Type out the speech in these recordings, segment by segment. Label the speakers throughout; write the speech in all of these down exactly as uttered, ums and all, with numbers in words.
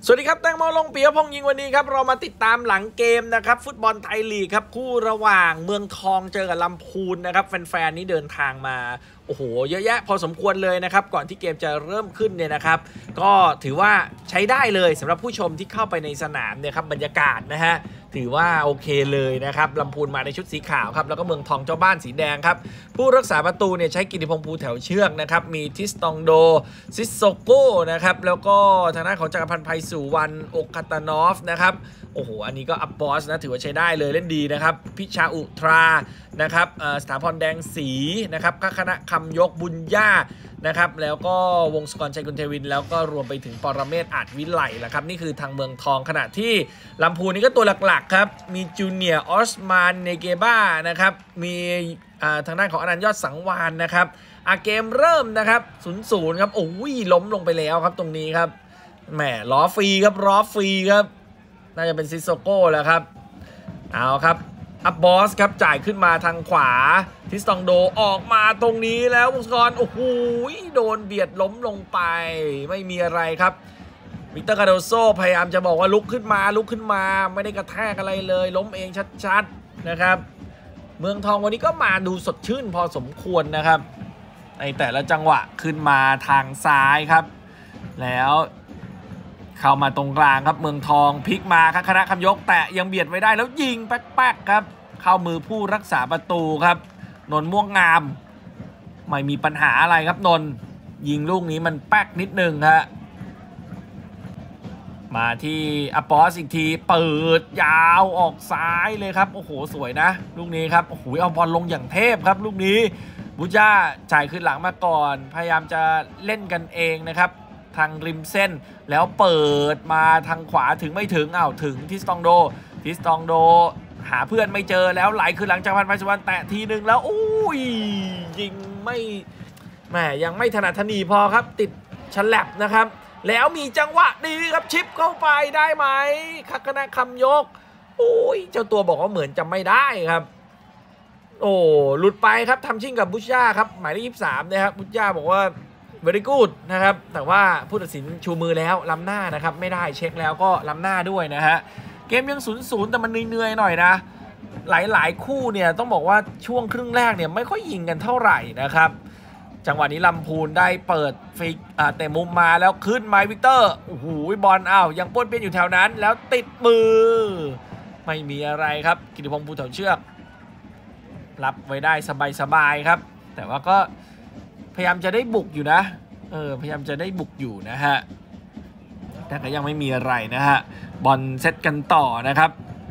Speaker 1: สวัสดีครับแตงโมลงเปียพงยิงวันนี้ครับเรามาติดตามหลังเกมนะครับฟุตบอลไทยลีกครับคู่ระหว่างเมืองทองเจอกับลำพูนนะครับแฟนๆนี้เดินทางมาโอ้โหเยอะแยะพอสมควรเลยนะครับก่อนที่เกมจะเริ่มขึ้นเนี่ยนะครับก็ถือว่าใช้ได้เลยสำหรับผู้ชมที่เข้าไปในสนามเนี่ยครับบรรยากาศนะฮะถือว่าโอเคเลยนะครับลำพูนมาในชุดสีขาวครับแล้วก็เมืองทองเจ้าบ้านสีแดงครับผู้รักษาประตูเนี่ยใช้กิติพงษ์ภูแถวเชือกนะครับมีทิสตองโดซิสโซโก้นะครับแล้วก็ทางด้านของจักรพันธ์ไพสุวรรณโอคาตานอฟนะครับโอ้โหอันนี้ก็อัพบอสนะถือว่าใช้ได้เลยเล่นดีนะครับพิชาอุทรานะครับสถาพรแดงศรีนะครับคณะคำยกบุญญานะครับแล้วก็วงศกรชัยกุลเทวินแล้วก็รวมไปถึงปรเมศอาจวิไลล่ะครับนี่คือทางเมืองทองขณะที่ลำพูนนี่ก็ตัวหลักๆครับมีจูเนียร์ออสมานเนเกบ้านะครับมีทางด้านของอนันต์ยอดสังวานนะครับอาเกมเริ่มนะครับศูนย์ศูนย์ครับโอ้ยล้มลงไปแล้วครับตรงนี้ครับแหมล้อฟรีครับล้อฟรีครับน่าจะเป็นซิโซโก้แล้วครับเอาครับอัพบอสครับจ่ายขึ้นมาทางขวาทิสตองโดออกมาตรงนี้แล้ววงศกรโอ้โหโดนเบียดล้มลงไปไม่มีอะไรครับวิกเตอร์คาโดโซพยายามจะบอกว่าลุกขึ้นมาลุกขึ้นมาไม่ได้กระแทกอะไรเลยล้มเองชัดๆนะครับเมืองทองวันนี้ก็มาดูสดชื่นพอสมควรนะครับในแต่ละจังหวะขึ้นมาทางซ้ายครับแล้วเข้ามาตรงกลางครับเมืองทองพลิกมาครับคณะคำยกแต่ยังเบียดไว้ได้แล้วยิงแป๊กๆครับเข้ามือผู้รักษาประตูครับนนท์ม่วงงามไม่มีปัญหาอะไรครับนนท์ยิงลูกนี้มันแป๊กนิดนึงฮะมาที่อปอสอีกทีเปิดยาวออกซ้ายเลยครับโอ้โหสวยนะลูกนี้ครับโอ้โหเอาบอลลงอย่างเทพครับลูกนี้บูจ้าจ่ายขึ้นหลังมาก่อนพยายามจะเล่นกันเองนะครับทางริมเส้นแล้วเปิดมาทางขวาถึงไม่ถึงอ้าวถึงทิสตองโดทิสตองโดหาเพื่อนไม่เจอแล้วไหลคือหลังจากพันไพสุวรรณแตะทีนึงแล้วอุ้ยยิงไม่แหมยังไม่ถนัดถนีพอครับติดฉลับนะครับแล้วมีจังหวะดีครับชิปเข้าไปได้ไหมคักนะคำยกอุ้ยเจ้าตัวบอกว่าเหมือนจะไม่ได้ครับโอ้หลุดไปครับทำชิ่งกับบุชย่าครับหมายเลขยี่สิบสามนะครับบุชย่าบอกว่าvery good นะครับแต่ว่าผู้ตัดสินชูมือแล้วล้ำหน้านะครับไม่ได้เช็คแล้วก็ล้ำหน้าด้วยนะฮะเกมยังศูนย์ศูนย์แต่มันเหนื่อยๆหน่อยนะหลายๆคู่เนี่ยต้องบอกว่าช่วงครึ่งแรกเนี่ยไม่ค่อยยิงกันเท่าไหร่นะครับจังหวะนี้ลำพูนได้เปิดฟิกเตะมุมมาแล้วขึ้นไมค์วิกเตอร์โอ้โหบอลอ้าวยังป้วนเปี้ยนอยู่แถวนั้นแล้วติดมือไม่มีอะไรครับกิติพงษ์ภูแถวเชือกรับไว้ได้สบายๆครับแต่ว่าก็พยายามจะได้บุกอยู่นะเออพยายามจะได้บุกอยู่นะฮะแต่ก็ยังไม่มีอะไรนะฮะบอลเซตกันต่อนะครับ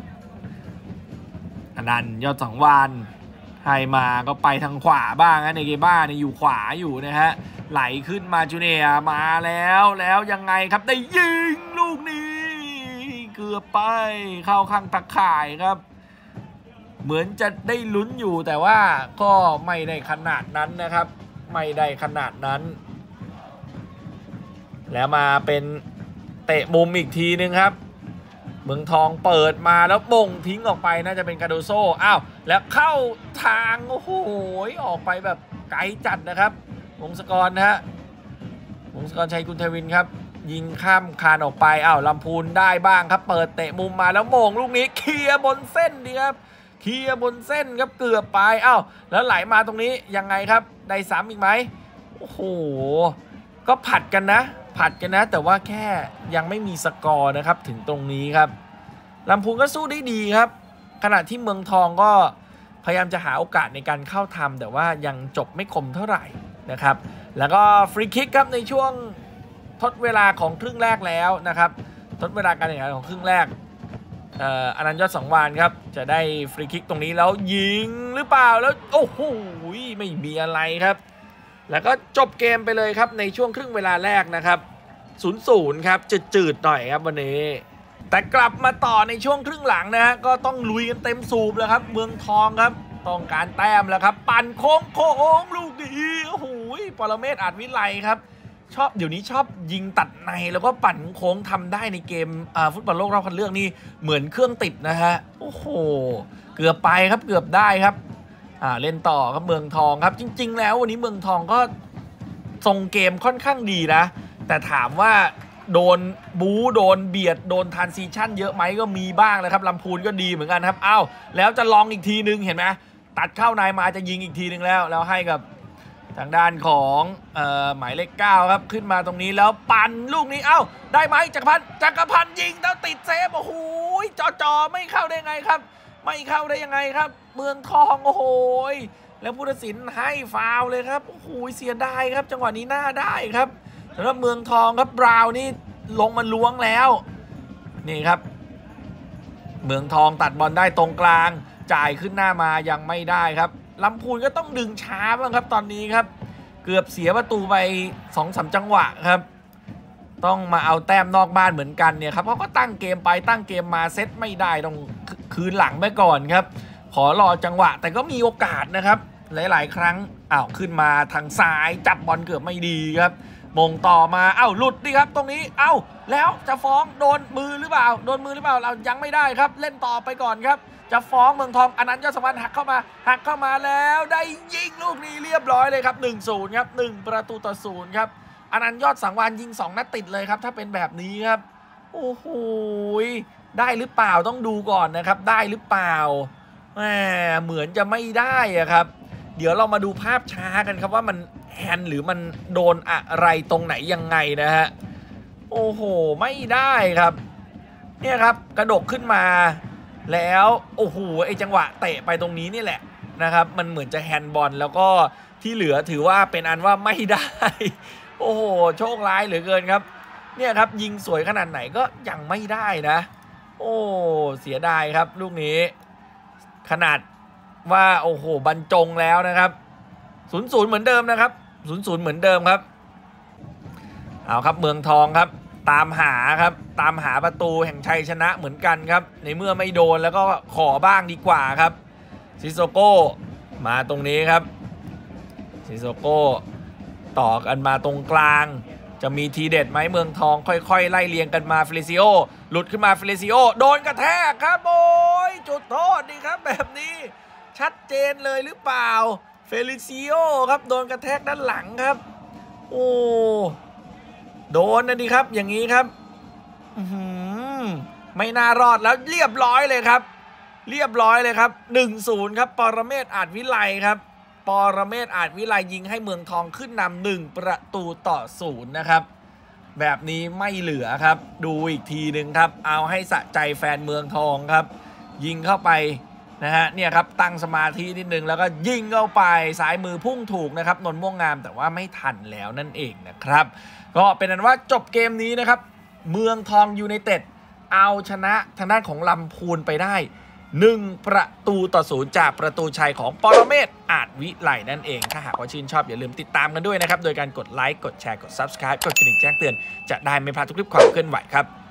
Speaker 1: อนันต์ยอดสังวานให้มาก็ไปทางขวาบ้างนะในเกบ้าเนี่ยอยู่ขวาอยู่นะฮะไหลขึ้นมาจูเนียมาแล้วแล้วยังไงครับได้ยิงลูกนี้เกือบไปเข้าข้างตะข่ายครับเหมือนจะได้ลุ้นอยู่แต่ว่าก็ไม่ได้ขนาดนั้นนะครับไม่ได้ขนาดนั้นแล้วมาเป็นเตะมุมอีกทีนึงครับเมืองทองเปิดมาแล้วบ่งทิ้งออกไปน่าจะเป็นคาโดโซอ้าวแล้วเข้าทางโอ้โหออกไปแบบไกลจัดนะครับวงศกรนะฮะวงศกรชัยกุลเทวินครับยิงข้ามคานออกไปอ้าวลำพูนได้บ้างครับเปิดเตะมุมมาแล้วโมงลูกนี้เคลียร์บนเส้นดีครับเคลียร์บนเส้นครับเกือบไปอ้าวแล้วไหลมาตรงนี้ยังไงครับได้ซ้ำอีกไหมโอ้โหก็ผัดกันนะผัดกันนะแต่ว่าแค่ยังไม่มีสกอร์นะครับถึงตรงนี้ครับลำพูนก็สู้ได้ดีครับขณะที่เมืองทองก็พยายามจะหาโอกาสในการเข้าทำแต่ว่ายังจบไม่คมเท่าไหร่นะครับแล้วก็ฟรีคิกครับในช่วงทดเวลาของครึ่งแรกแล้วนะครับทดเวลาการแข่งขันของครึ่งแรกอนันต์ยอดสังวานครับจะได้ฟรีคิกตรงนี้แล้วยิงหรือเปล่าแล้วโอ้โหไม่มีอะไรครับแล้วก็จบเกมไปเลยครับในช่วงครึ่งเวลาแรกนะครับศูนย์ศูนย์ครับจืดๆหน่อยครับวันนี้แต่กลับมาต่อในช่วงครึ่งหลังนะฮะก็ต้องลุยกันเต็มสูบแล้วครับเมืองทองครับต้องการแต้มแล้วครับปั่นโค้งโค้งลูกดีโอ้โหปรเมศอาจวิไลครับชอบเดี๋ยวนี้ชอบยิงตัดในแล้วก็ปั่นโค้งทำได้ในเกมฟุตบอลโลกรอบคัดเลือกนี่เหมือนเครื่องติดนะฮะโอ้โหเกือบไปครับเกือบได้ครับอ่าเล่นต่อครับเมืองทองครับจริงๆแล้ววันนี้เมืองทองก็ทรงเกมค่อนข้างดีนะแต่ถามว่าโดนบู๊โดนเบียดโดนทรานซิชั่นเยอะไหมก็มีบ้างนะครับลำพูนก็ดีเหมือนกันครับอ้าวแล้วจะลองอีกทีนึงเห็นไหมตัดเข้าในมาจะยิงอีกทีนึงแล้วแล้วให้กับทางด้านของเอ่อหมายเลขเก้าครับขึ้นมาตรงนี้แล้วปั่นลูกนี้เอ้าได้ไหมจักรพันธ์จักรพันธ์ยิงแล้วติดเซฟโอ้โหจ่อจ่อไม่เข้าได้ไงครับไม่เข้าได้ยังไงครับเมืองทองโอ้โหแล้วผู้ตัดสินให้ฟาวล์เลยครับโอ้โหเสียดายครับจังหวะนี้น่าได้ครับสำหรับเมืองทองครับบราวน์นี่ลงมาล้วงแล้วนี่ครับเมืองทองตัดบอลได้ตรงกลางจ่ายขึ้นหน้ามายังไม่ได้ครับลำพูนก็ต้องดึงช้าบ้างครับตอนนี้ครับเกือบเสียประตูไป สองสาม จังหวะครับต้องมาเอาแต้มนอกบ้านเหมือนกันเนี่ยครับเพราะก็ตั้งเกมไปตั้งเกมมาเซตไม่ได้ต้องคืนหลังไปก่อนครับขอรอจังหวะแต่ก็มีโอกาสนะครับหลายๆครั้งอ้าวขึ้นมาทางซ้ายจับบอลเกือบไม่ดีครับมงต่อมาเอ้าหลุดดิครับตรงนี้เอ้าแล้วจะฟ้องโดนมือหรือเปล่าโดนมือหรือเปล่าเรายังไม่ได้ครับเล่นต่อไปก่อนครับจะฟ้องเมืองทองอนันต์ยอดสังวานหักเข้ามาหักเข้ามาแล้วได้ยิงลูกนี้เรียบร้อยเลยครับ หนึ่งศูนย์ ครับหนึ่งประตูต่อศูนย์ครับอนันต์ยอดสังวานยิงสองนัดติดเลยครับถ้าเป็นแบบนี้ครับโอ้โหได้หรือเปล่าต้องดูก่อนนะครับได้หรือเปล่าแหมเหมือนจะไม่ได้อะครับเดี๋ยวเรามาดูภาพช้ากันครับว่ามันแฮนด์หรือมันโดนอะไรตรงไหนยังไงนะฮะโอ้โหไม่ได้ครับเนี่ยครับกระดกขึ้นมาแล้วโอ้โหไอจังหวะเตะไปตรงนี้นี่แหละนะครับมันเหมือนจะแฮนด์บอลแล้วก็ที่เหลือถือว่าเป็นอันว่าไม่ได้โอ้โหโชคร้ายเหลือเกินครับเนี่ยครับยิงสวยขนาดไหนก็ยังไม่ได้นะโอ้เสียดายครับลูกนี้ขนาดว่าโอ้โหบรรจงแล้วนะครับศูนย์ศูนย์เหมือนเดิมนะครับศูนย์ศูนย์เหมือนเดิมครับเอาครับเมืองทองครับตามหาครับตามหาประตูแห่งชัยชนะเหมือนกันครับในเมื่อไม่โดนแล้วก็ขอบ้างดีกว่าครับซิโซโก้มาตรงนี้ครับซิโซโก้ต่อกันมาตรงกลางจะมีทีเด็ดไหมเมืองทองค่อยๆไล่เลียงกันมาเฟลิซิโอหลุดขึ้นมาเฟลิซิโอโดนกระแทกครับโอ้ยจุดโทษดีครับแบบนี้ชัดเจนเลยหรือเปล่าเฟลิซิโอครับโดนกระแทกด้านหลังครับโอ้โดนนะดิครับอย่างนี้ครับไม่น่ารอดแล้วเรียบร้อยเลยครับเรียบร้อยเลยครับ หนึ่งศูนย์ ครับปรเมศอาจวิไลครับปรเมศอาจวิไลยิงให้เมืองทองขึ้นนำหนึ่งประตูต่อศูนย์นะครับแบบนี้ไม่เหลือครับดูอีกทีหนึ่งครับเอาให้สะใจแฟนเมืองทองครับยิงเข้าไปนะฮะเนี่ยครับตั้งสมาธินิดนึงแล้วก็ยิงเข้าไปสายมือพุ่งถูกนะครับนนท์ม่วงงามแต่ว่าไม่ทันแล้วนั่นเองนะครับก็เป็นนั้นว่าจบเกมนี้นะครับเมืองทองยูไนเต็ดเอาชนะทางด้านของลำพูนไปได้หนึ่งประตูต่อศูนย์จากประตูชัยของปรเมศอาจวิไลนั่นเองถ้าหากว่าชื่นชอบอย่าลืมติดตามกันด้วยนะครับโดยการกดไลค์กดแชร์กด ซับสไครบ์ กดกระดิ่งแจ้งเตือนจะได้ไม่พลาดทุกคลิปความเคลื่อนไหวครับ